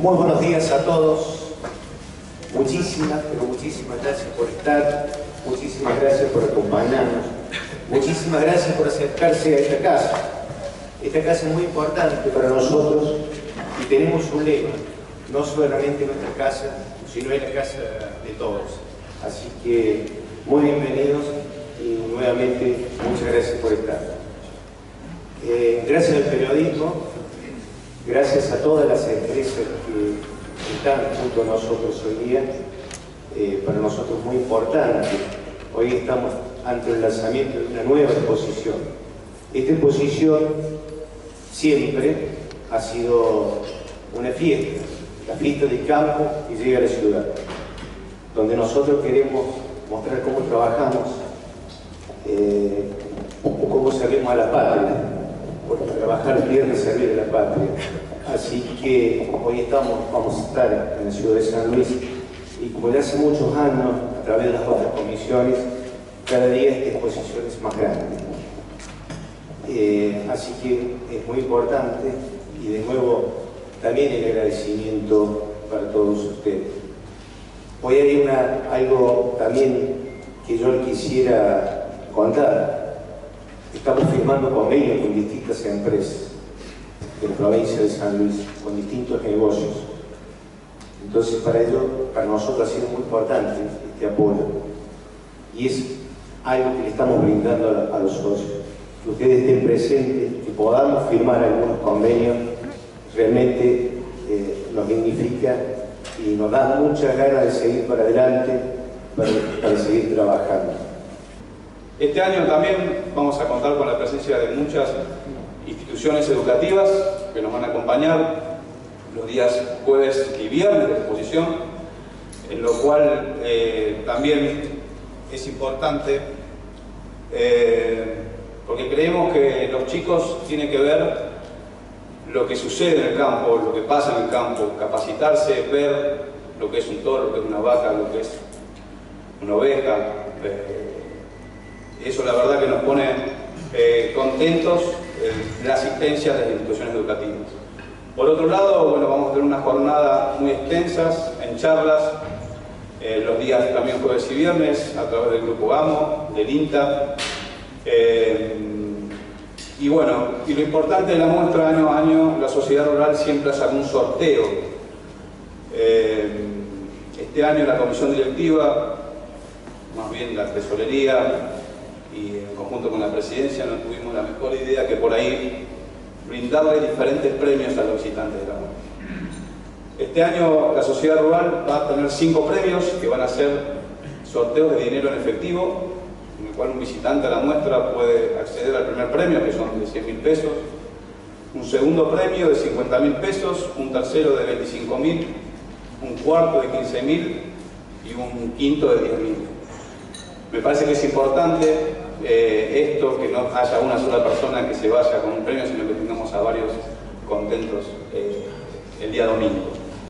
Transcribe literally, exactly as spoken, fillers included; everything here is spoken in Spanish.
Muy buenos días a todos. Muchísimas, pero muchísimas gracias por estar. Muchísimas gracias por acompañarnos. Muchísimas gracias por acercarse a esta casa. Esta casa es muy importante para nosotros y tenemos un lema. No solamente nuestra casa, sino es la casa de todos. Así que muy bienvenidos y nuevamente muchas gracias por estar. Eh, gracias al periodismo, gracias a todas las empresas que están junto a nosotros hoy día. Eh, para nosotros es muy importante. Hoy estamos ante el lanzamiento de una nueva exposición. Esta exposición siempre ha sido una fiesta, la fiesta del campo que llega a la ciudad, donde nosotros queremos mostrar cómo trabajamos, eh, cómo servimos a la patria, porque trabajar pierde servir a la patria. Así que hoy estamos, vamos a estar en la ciudad de San Luis y como ya hace muchos años, a través de las otras comisiones, cada día esta exposición es más grande. Eh, así que es muy importante y de nuevo también el agradecimiento para todos ustedes. Hoy hay una, algo también que yo les quisiera contar. Estamos firmando convenios con distintas empresas de la provincia de San Luis, con distintos negocios. Entonces para ello, para nosotros ha sido muy importante este apoyo. Y es algo que le estamos brindando a, a los socios. Que ustedes estén presentes, que podamos firmar algunos convenios, realmente eh, nos dignifica y nos da muchas ganas de seguir para adelante, para, para seguir trabajando. Este año también vamos a contar con la presencia de muchas instituciones educativas que nos van a acompañar los días jueves y viernes de exposición, en lo cual eh, también es importante eh, porque creemos que los chicos tienen que ver lo que sucede en el campo, lo que pasa en el campo, capacitarse, ver lo que es un toro, lo que es una vaca, lo que es una oveja. Eh, eso la verdad que nos pone eh, contentos eh, la asistencia de las instituciones educativas. Por otro lado, bueno, vamos a tener una jornada muy extensas en charlas, eh, los días también jueves y viernes, a través del Grupo GAMO, del INTA. Eh, y bueno, y lo importante de la muestra año a año, la sociedad rural siempre hace algún sorteo. Eh, este año la comisión directiva, más bien la tesorería y en conjunto con la presidencia, no tuvimos la mejor idea que por ahí brindarle diferentes premios a los visitantes de la muestra. Este año la sociedad rural va a tener cinco premios que van a ser sorteos de dinero en efectivo, en el cual un visitante a la muestra puede acceder al primer premio, que son de cien mil pesos, un segundo premio de cincuenta mil pesos, un tercero de veinticinco mil, un cuarto de quince mil y un quinto de diez mil. Me parece que es importante eh, esto, que no haya una sola persona que se vaya con un premio, sino que tengamos a varios contentos eh, el día domingo.